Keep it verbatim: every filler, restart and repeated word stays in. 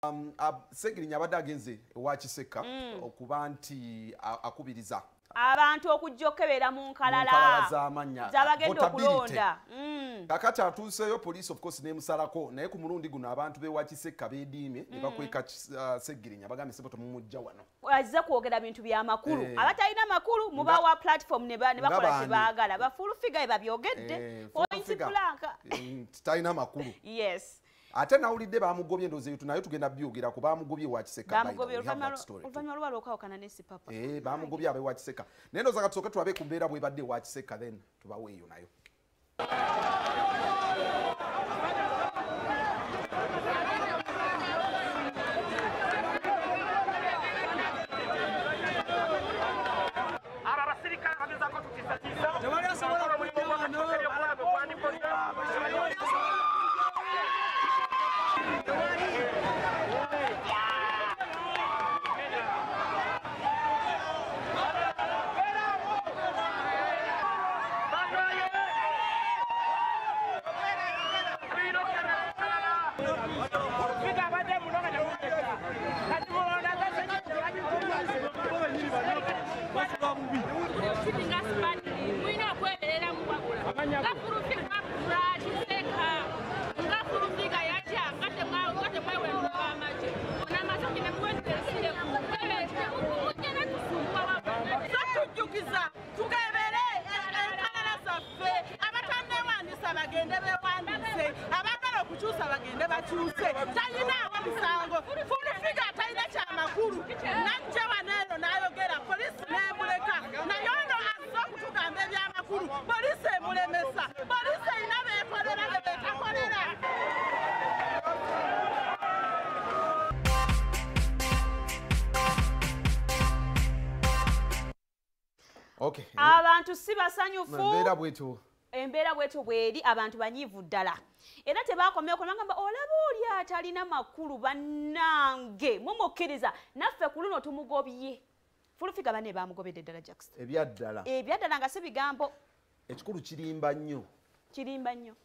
Um, Segirinya abadde agenze ewa Kiseka okuba nti akubiriza abantu okujja okukebera mu nkalala z'abagenda okulonda. Kakati atuuseyo police of course n'emusalako naye ku mulundi guno abantu b'ewa Kiseka beediimye ne bakweka Segirinya bagambye seboto mumujja wano. Azza kwogera bintu bya makulu. Abatalina makulu mubawa platform ne bakola kye baagala. Bafulu figure babyogedde. Point blank. Talina makulu. Yes. Ate nawulidde bamugobye ndoze yetu nayo tugenda byogera ku bamugobye wa Kiseka. Bamugobye oluvannyuma lwalwo okawukana ne Sipapa. Eh bamugobye abe wa Kiseka. Nendo za katusoke tulabe ku mbeera bwe badde wa Kiseka then tubaweeyo nayo. Okay. Abantu si basanyufu. Embeera bwetu. Embeera bwetu bweri abantu banyivu ddala. Era tebakomyeyo kulangamba olaba oli atalina makulu bannange mumukkiriza naffe ku luno tumugobye. Fulufiga bane bamugobedde ddala Jackson. Ebyaddala. Ebyaddala nga si bigambo. Ekikulu kirimba nnyo. Kirimba nnyo.